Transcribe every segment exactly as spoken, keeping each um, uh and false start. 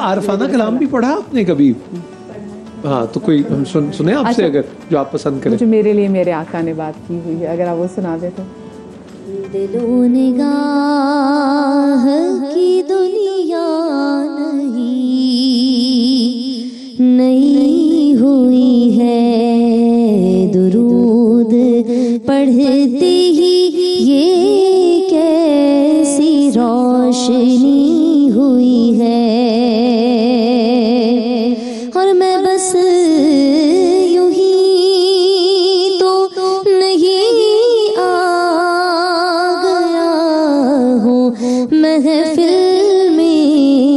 आरफाना कलाम भी पढ़ा आपने कभी? हाँ, तो कोई हम सुन सुने आपसे अगर जो आप पसंद करें। मुझे मेरे लिए मेरे आका ने बात की हुई है, अगर आप वो सुना दे तो। दिलो निगाह की दुनिया नहीं नहीं हुई है, दुरूद पढ़ते ही ये कैसी रोशनी हुई है। और मैं बस यूं ही तो नहीं आ गया हूँ महफिल में,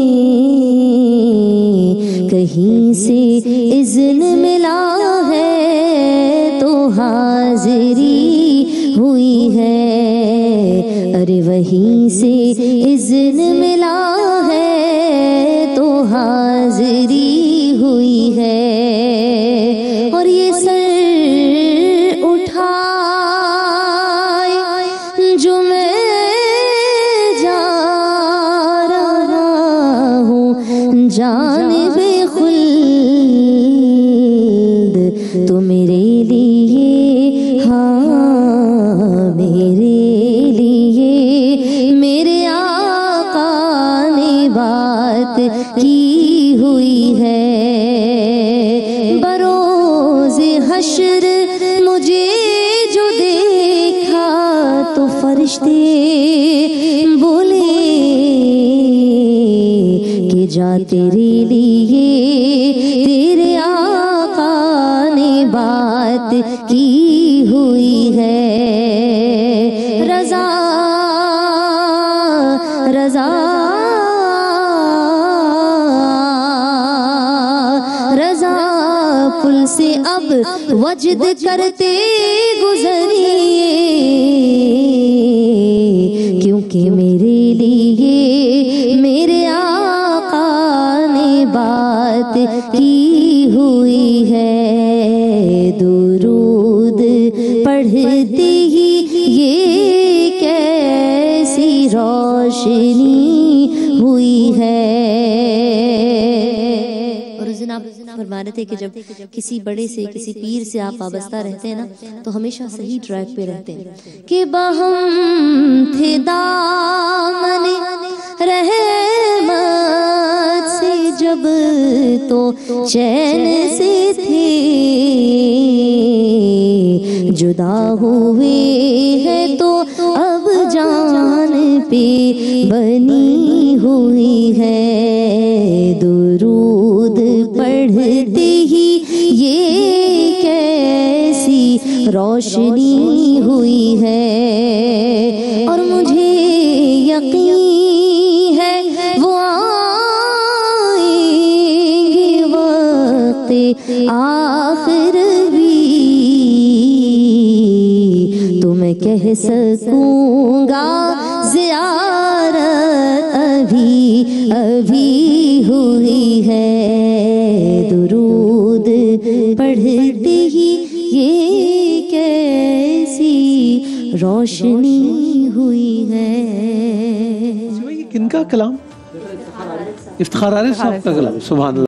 कहीं से इज़्न मिला है तो हाज़िरी हुई है। अरे वहीं से इज़्न मिला है तो हाज़िरी हुई है। और ये सर उठाए जो मैं जा रहा हूँ जानिबे खुल्द, तो मेरे लिए हाँ मेरे लिए मेरे आका ने बात की हुई है। बरोज़े हश्र मुझे जो देखा तो फरिश्ते बोले कि जा तेरे लिए तेरे आका ने बात की हुई है। रज़ा रज़ा रज़ा पुल से अब वजद करते गुजरिए, क्योंकि मेरे लिए मेरे आका ने बात की हुई है। दुरूद पढ़ते ही ये कैसी रोशनी हुई है। और उस दिन आप फरमा रहे थे कि जब किसी बड़े से किसी पीर से आप वाबस्ता रहते हैं ना, तो हमेशा सही ट्रैक पे रहते हैं। कि बहम थे दामने रहमत से जब तो चैन से थे, जुदा हुए हैं तो अब जान पे बनी हुई है। दुरूद पढ़ते ही ये कैसी रोशनी हुई है। और मुझे यकीन है वो आएंगे वक्त आखिर भी, तो मैं कह सकूंगा ज़ियारत अभी अभी हुई है। दुरूद पढ़ते ही ये कैसी रोशनी हुई है। किनका कलाम? इफ्तिखार साहब का कलाम। सुभान अल्लाह।